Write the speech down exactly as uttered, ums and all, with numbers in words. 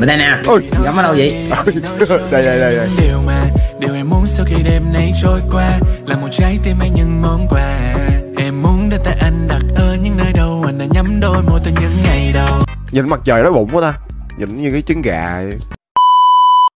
Bên đây nè. Ôi, Gắm ở đâu vậy? đây đây đây đây. Điều mà điều em muốn sau khi đêm nay trôi qua là một trái tim hay những món quà. Em muốn đưa tay anh đặt ở những nơi đâu anh đã nhắm đôi môi từ những ngày đầu. Nhìn mặt trời đói bụng quá ta. Nhìn như cái trứng gà vậy.